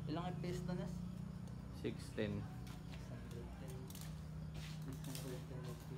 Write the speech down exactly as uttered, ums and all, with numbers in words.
Ilang F P S na, Nes? six ten. six ten. six ten.